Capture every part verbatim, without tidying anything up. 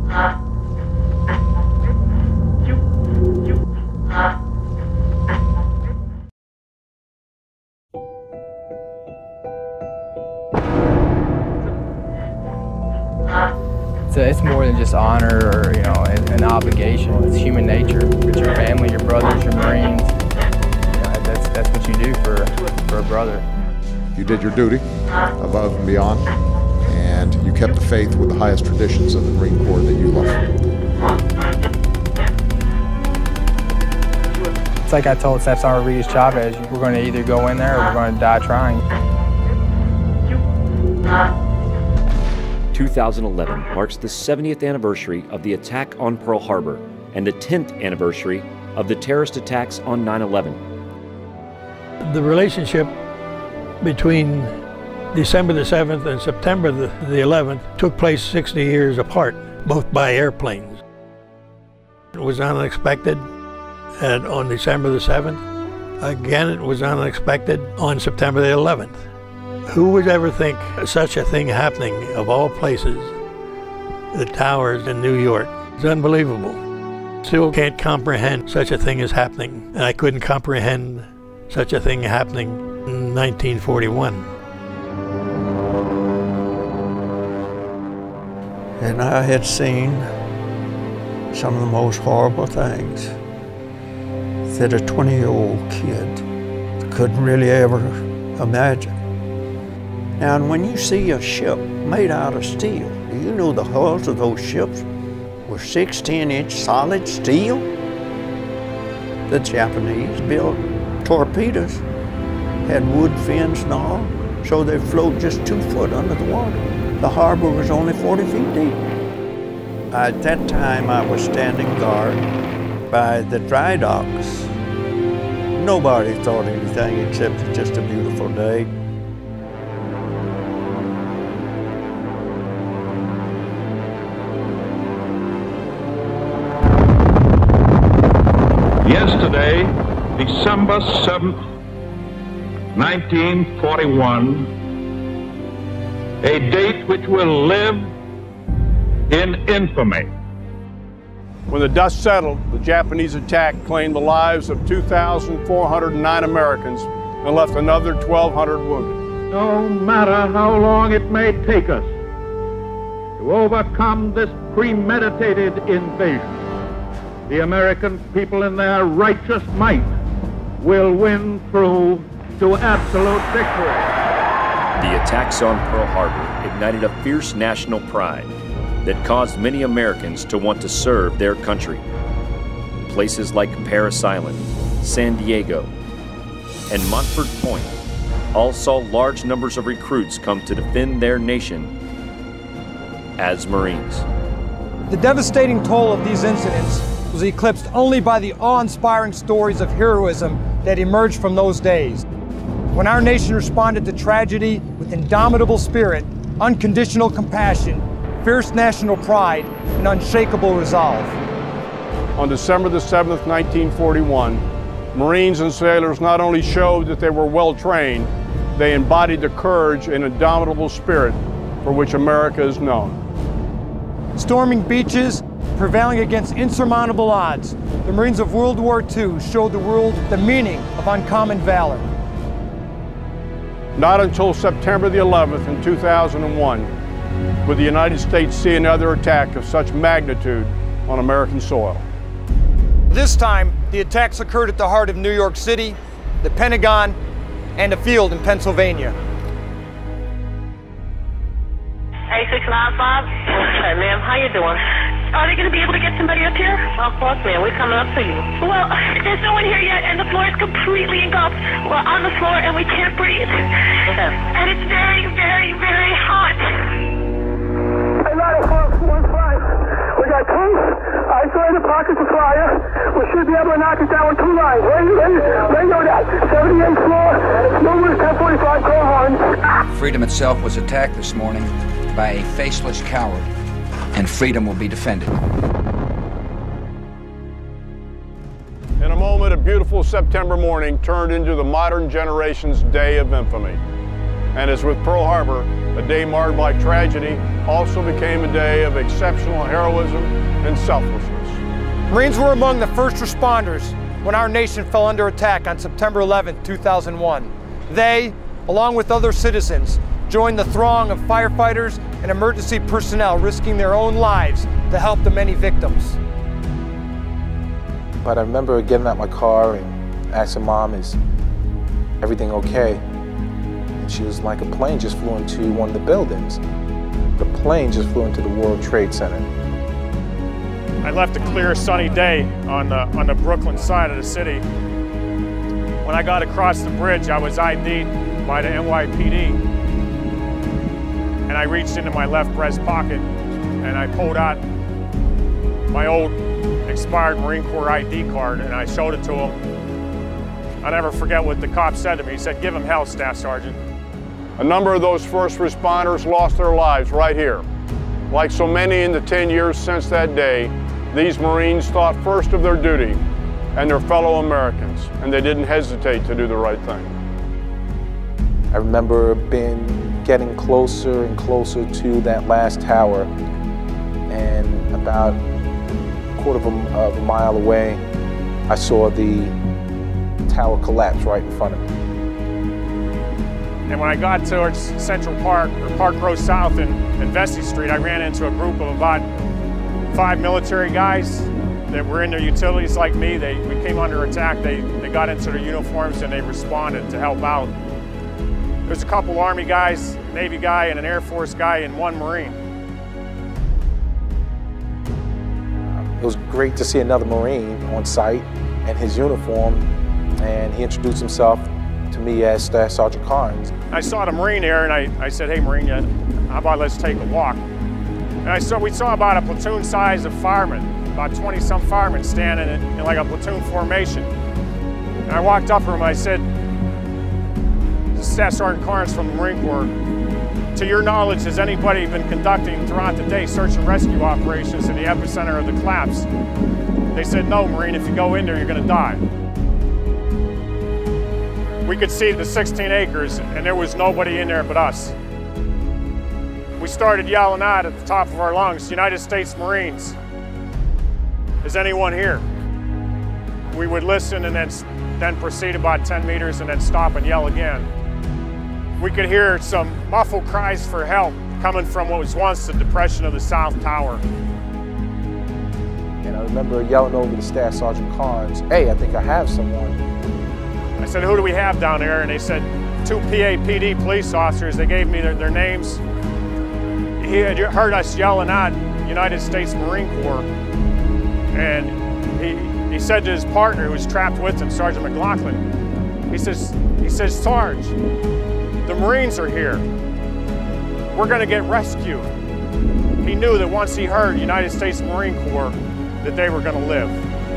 So it's more than just honor or, you know, an obligation. It's human nature. It's your family, your brothers, your Marines. You know, that's, that's what you do for, for a brother. You did your duty above and beyond, and you kept the faith with the highest traditions of the Marine Corps that you love. It's like I told Staff Sergeant Rodriguez Chavez, we're going to either go in there or we're going to die trying. two thousand eleven marks the seventieth anniversary of the attack on Pearl Harbor and the tenth anniversary of the terrorist attacks on nine eleven. The relationship between December the seventh and September the, the eleventh took place sixty years apart, both by airplanes. It was unexpected and on December the seventh. Again, it was unexpected on September the eleventh. Who would ever think such a thing happening, of all places, the towers in New York? It's unbelievable. Still can't comprehend such a thing is happening. And I couldn't comprehend such a thing happening in nineteen forty-one. And I had seen some of the most horrible things that a twenty-year-old kid couldn't really ever imagine. Now, and when you see a ship made out of steel, do you know the hulls of those ships were sixteen inch solid steel? The Japanese built torpedoes, had wood fins and all, so they float just two foot under the water. The harbor was only forty feet deep. At that time, I was standing guard by the dry docks. Nobody thought anything except it's just a beautiful day. Yesterday, December seventh, nineteen forty-one, a date which will live in infamy. When the dust settled, the Japanese attack claimed the lives of two thousand four hundred nine Americans and left another twelve hundred wounded. No matter how long it may take us to overcome this premeditated invasion, the American people in their righteous might will win through to absolute victory. The attacks on Pearl Harbor ignited a fierce national pride that caused many Americans to want to serve their country. Places like Parris Island, San Diego, and Montford Point all saw large numbers of recruits come to defend their nation as Marines. The devastating toll of these incidents was eclipsed only by the awe-inspiring stories of heroism that emerged from those days, when our nation responded to tragedy with indomitable spirit, unconditional compassion, fierce national pride, and unshakable resolve. On December the seventh, nineteen forty-one, Marines and sailors not only showed that they were well trained, they embodied the courage and indomitable spirit for which America is known. Storming beaches, prevailing against insurmountable odds, the Marines of World War Two showed the world the meaning of uncommon valor. Not until September the eleventh in two thousand one would the United States see another attack of such magnitude on American soil. This time, the attacks occurred at the heart of New York City, the Pentagon, and a field in Pennsylvania. eight six nine five. Hey, ma'am, how you doing? Are they going to be able to get somebody up here? Of course, ma'am. We're coming up to you. Well, there's no one here yet, and the floor is completely engulfed. We're on the floor, and we can't breathe. And it's very, very, very hot. Hey, nine oh four one five. We got two isolated pockets of fire. We should be able to knock it down with two lines. Ready, ready, ready, know that. seventy-eighth floor, numerous ten forty-five call horns. Freedom itself was attacked this morning by a faceless coward, and freedom will be defended. In a moment, a beautiful September morning turned into the modern generation's day of infamy. And as with Pearl Harbor, a day marred by tragedy also became a day of exceptional heroism and selflessness. Marines were among the first responders when our nation fell under attack on September eleventh, two thousand one. They, along with other citizens, joined the throng of firefighters and emergency personnel risking their own lives to help the many victims. But I remember getting out my car and asking Mom, is everything okay? And she was like, a plane just flew into one of the buildings. The plane just flew into the World Trade Center. I left a clear, sunny day on the, on the Brooklyn side of the city. When I got across the bridge, I was I D'd by the N Y P D. And I reached into my left breast pocket and I pulled out my old expired Marine Corps I D card and I showed it to him. I'll never forget what the cop said to me. He said, "Give him hell, Staff Sergeant." A number of those first responders lost their lives right here. Like so many in the ten years since that day, these Marines thought first of their duty and their fellow Americans, and they didn't hesitate to do the right thing. I remember being getting closer and closer to that last tower, and about a quarter of a, of a mile away, I saw the tower collapse right in front of me. And when I got towards Central Park, or Park Row South and, and Vesey Street, I ran into a group of about five military guys that were in their utilities like me. They, we came under attack. They, they got into their uniforms and they responded to help out. There's a couple Army guys, Navy guy, and an Air Force guy, and one Marine. It was great to see another Marine on site in his uniform, and he introduced himself to me as Staff Sergeant Carnes. I saw the Marine there, and I, I said, "Hey, Marine, how about let's take a walk?" And I saw, we saw about a platoon size of firemen, about twenty some firemen standing in, in like a platoon formation. And I walked up to him and I said, "This is Staff Sergeant Carnes from the Marine Corps. To your knowledge, has anybody been conducting throughout the day search and rescue operations in the epicenter of the collapse?" They said, "No, Marine, if you go in there, you're gonna die." We could see the sixteen acres, and there was nobody in there but us. We started yelling out at the top of our lungs, "United States Marines, is anyone here?" We would listen and then, then proceed about ten meters and then stop and yell again. We could hear some muffled cries for help coming from what was once the depression of the South Tower. And I remember yelling over to Staff Sergeant Carnes, "Hey, I think I have someone." I said, "Who do we have down there?" And they said, two P A P D police officers. They gave me their, their names. He had heard us yelling out United States Marine Corps. And he, he said to his partner who was trapped with him, Sergeant McLaughlin, he says, he says, "Sarge, the Marines are here. We're gonna get rescued." He knew that once he heard United States Marine Corps, that they were gonna live.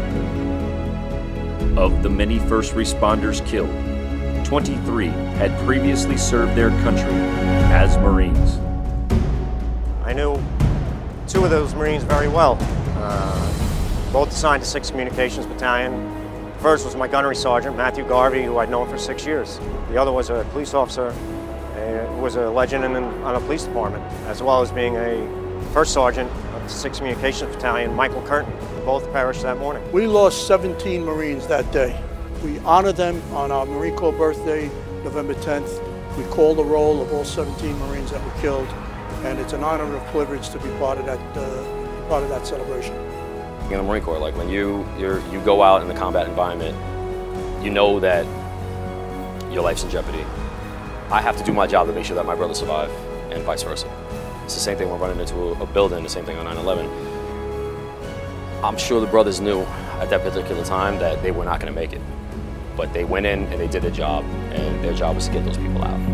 Of the many first responders killed, twenty-three had previously served their country as Marines. I knew two of those Marines very well, uh, both assigned to sixth Communications Battalion. The first was my gunnery sergeant, Matthew Garvey, who I'd known for six years. The other was a police officer, who was a legend in, on a police department, as well as being a first sergeant of the sixth Communications Battalion, Michael Curtin. Both perished that morning. We lost seventeen Marines that day. We honor them on our Marine Corps birthday, November tenth. We call the roll of all seventeen Marines that were killed, and it's an honor and a privilege to be part of that, uh, part of that celebration. In the Marine Corps, like when you you're, you go out in the combat environment, you know that your life's in jeopardy. I have to do my job to make sure that my brothers survive, and vice versa. It's the same thing when running into a, a building, the same thing on nine eleven. I'm sure the brothers knew at that particular time that they were not going to make it. But they went in and they did their job, and their job was to get those people out.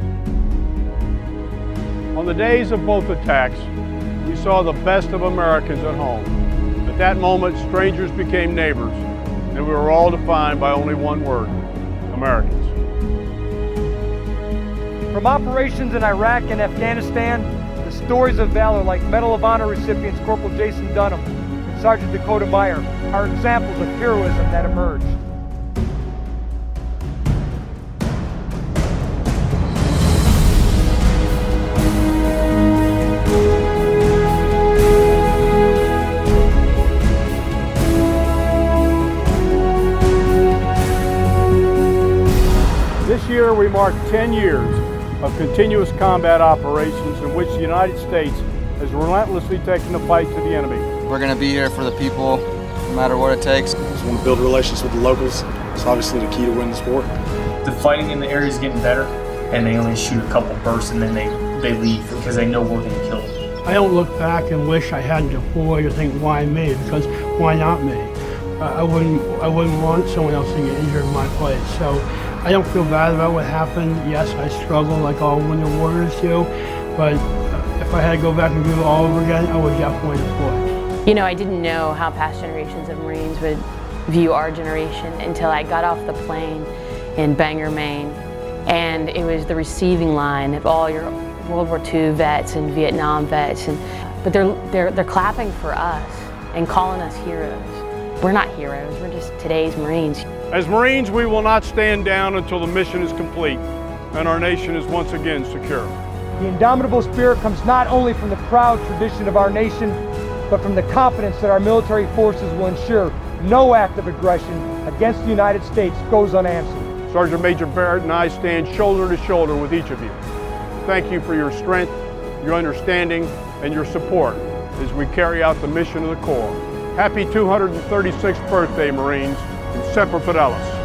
On the days of both attacks, we saw the best of Americans at home. At that moment, strangers became neighbors, and we were all defined by only one word: Americans. From operations in Iraq and Afghanistan, the stories of valor like Medal of Honor recipients Corporal Jason Dunham and Sergeant Dakota Meyer are examples of heroism that emerged. mark ten years of continuous combat operations in which the United States has relentlessly taken the fight to the enemy. We're going to be here for the people, no matter what it takes. We just want to build relations with the locals. It's obviously the key to win this war. The fighting in the area is getting better, and they only shoot a couple bursts and then they, they leave because they know we're going to kill them. I don't look back and wish I hadn't deployed or think, why me? Because why not me? Uh, I wouldn't I wouldn't want someone else to get injured in my place. So I don't feel bad about what happened. Yes, I struggle like all wounded warriors do, but uh, if I had to go back and do it all over again, I would definitely deploy. You know, I didn't know how past generations of Marines would view our generation until I got off the plane in Bangor, Maine, and it was the receiving line of all your World War Two vets and Vietnam vets, and but they're they're they're clapping for us and calling us heroes. We're not heroes, we're just today's Marines. As Marines, we will not stand down until the mission is complete and our nation is once again secure. The indomitable spirit comes not only from the proud tradition of our nation, but from the confidence that our military forces will ensure no act of aggression against the United States goes unanswered. Sergeant Major Barrett and I stand shoulder to shoulder with each of you. Thank you for your strength, your understanding, and your support as we carry out the mission of the Corps. Happy two hundred thirty-sixth birthday, Marines, and Semper Fidelis.